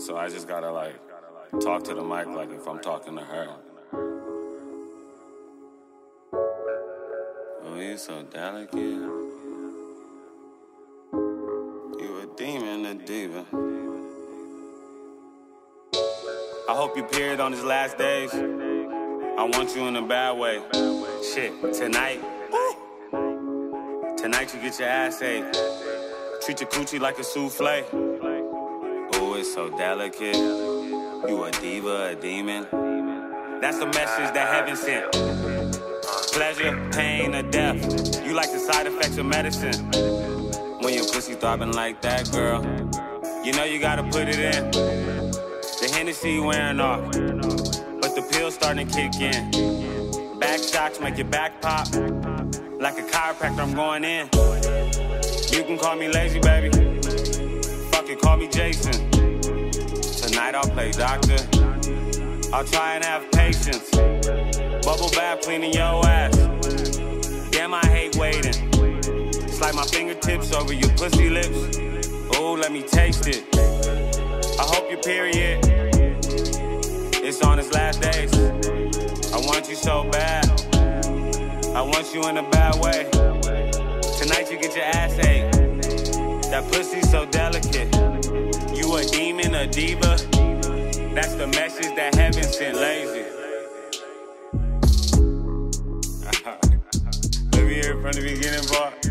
So I just gotta like talk to the mic like if I'm talking to her. Oh, you so delicate. You a demon, a diva. I hope you period on his last days. I want you in a bad way. Shit, tonight you get your ass ate. Treat your coochie like a souffle. Oh, it's so delicate. You a diva, a demon. That's the message that heaven sent. Pleasure, pain, or death. You like the side effects of medicine. When your pussy throbbing like that, girl, you know you gotta put it in. The Hennessy wearing off, but the pills starting to kick in. Back shots make your back pop. Like a chiropractor, I'm going in. You can call me lazy, baby. Fuck it, call me Jason. Tonight I'll play doctor. I'll try and have patience. Bubble bath cleaning your ass. Damn, I hate waiting. Slide my fingertips over your pussy lips. Oh, let me taste it. I hope your period, it's on its last days. I want you so bad. I want you in a bad way. Tonight you get your ass ate. That pussy's so delicate. You a demon, a diva. That's the message that heaven sent, lazy. Let me hear it from the beginning, boy.